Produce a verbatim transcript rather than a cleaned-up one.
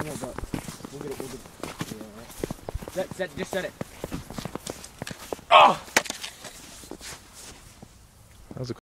know, but we'll get it. We'll get it. Yeah. Set, set, just set it. Oh!